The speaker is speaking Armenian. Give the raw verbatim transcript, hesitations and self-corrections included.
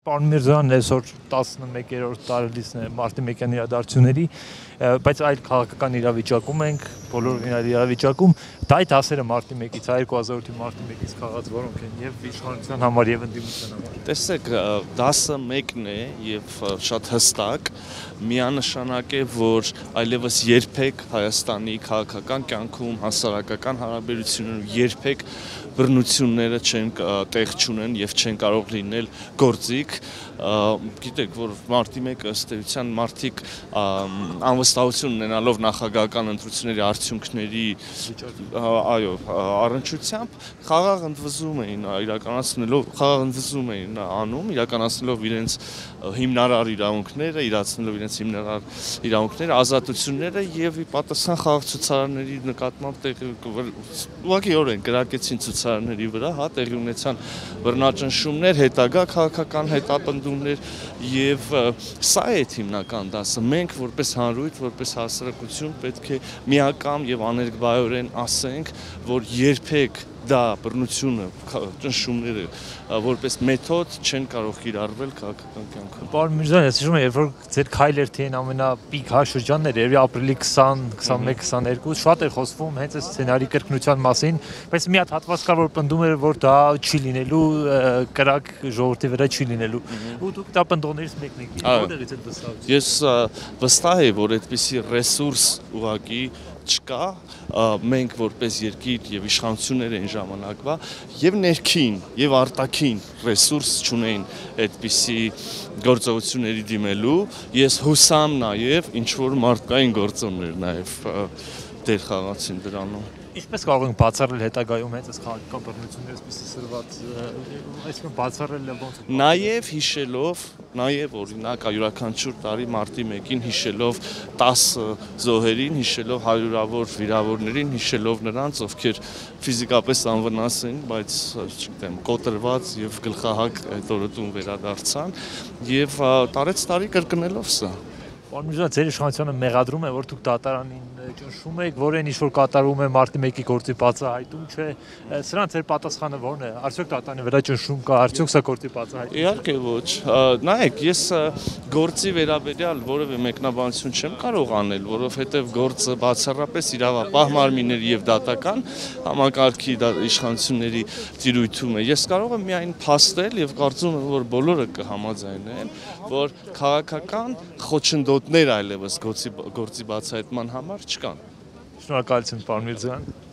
Պարոն Միրզոյան, այսօր տասնմեկերորդ տարելիցն է մարտի մեկյան իրադարձությունների, բայց այլ քաղաքական իրավիճակում ենք, բոլոր իրավիճակում, դա այդ հասերը մարտի մեկից, երկու հազար ութի մարտի մեկից քաղաց որոնք են եւ իշխանության համար եւ ընդդիմության համար։ Տեսեք, դասը մեկն է եւ շատ հստակ, միանշանակ է, որ այլևս երբեք Հայաստանի քաղաքական կյանքում, հասարակական հարաբերություններում երբեք բռնությունները չեն տեղ չունեն եւ չեն կարող լինել գործիք, գիտեք, որ մարտի մեկը ըստ էության մարդիկ անվստահություն ունենալով նախագահական ընտրությունների արդյունքների այո, առնչությամբ խաղաղ ընդվզում էին իրականացնելով, խաղաղ ընդվզում էին անում, իրականացնելով իրենց հիմնարար իրավունքները, իրացնելով իրենց հիմնարար իրավունքները, ազատությունները եւ ի պատասխան խաղաղ ցուցարարների նկատմամբ տեղի ուղղակիորեն կրակեցին ցուցարարների վրա, հա, տեղի ունեցան բռնաճնշումներ, հետագա քաղաքական հետապնդումներ եւ սա է հիմնական դասը։ Մենք որպես հանրույթ, որպես հասարակություն պետք է միակամ եւ աներկբայորեն ասենք, որ երբեք դա բռնությունը, ճնշումները որպես մեթոդ չեն կարող կիրառվել քաղաքական կյանքում։ Պարոն Միրզոյան, ես հիշում եմ, երբ որ ձեր քայլերթի այն ամենապիկ հա շրջանները, երևի ապրիլի քսան, քսանմեկ, քսաներկու, շատ էր խոսվում հենց այս սցենարի կրկնության մասին, բայց մի հատ հատված կար, որ պնդում էր, որ դա չի լինելու, կրակ ժողովրդի վրա չի լինելու։ Ու դուք դա պնդողներից մեկն եք։ Որտեղից է վստահությունը։ Ես վստահ եմ, որ այդպիսի ռեսուրս ուղղակի չկա, մենք որպես երկիր եւ իշխանություններ են ժամանակվա եւ ներքին եւ արտաքին ռեսուրս չունեն այդպիսի գործողությունների դիմելու, ես հուսամ նաեւ ինչ որ մարդկային գործոններ նաեւ դեր խաղացին դրանում։ Ինչպես կարող ենք բացառել հետագայում հենց այս քաղաքական բռնությունները այսպես սրված, այսինքն բացառել ոնց։ Նաև հիշելով, նաև օրինակ յուրաքանչյուր տարի մարտի մեկին հիշելով տասը զոհերին, հիշելով հարյուրավոր վիրավորներին, հիշելով նրանց, ովքեր ֆիզիկապես անվնաս են, բայց չգիտեմ, կոտրված եւ գլխահակ այդ օրը տուն վերադարձան եւ տարեց տարի կրկնելով սա։ Պարոն Միրզոյան, ձեր իշխանությունը մեղադրում է, որ դուք դատարանին ճնշում եք, որ այն ինչ-որ կատարում է մարտի մեկի գործի բացահայտում չէ, սրանց ձեր պատասխանը ո՞րն է, արդյոք դատարանի վրա ճնշում կա, արդյոք սա գործի բացահայտում։ Իհարկե ոչ, նայեք, ես գործի վերաբերյալ որևէ մեկնաբանություն չեմ կարող անել, որովհետև գործը բացառապես իրավապահ մարմինների եւ դատական համակարգի իշխանությունների տիրույթում է։ Ես կարող եմ միայն փաստել եւ կարծում եմ, որ բոլորը կհամաձայնեն, որ քաղաքական խոչընդոտներ այլևս գործի գործի բացահայտման համար չկան։ Շնորհակալություն, պարոն Միրզոյան։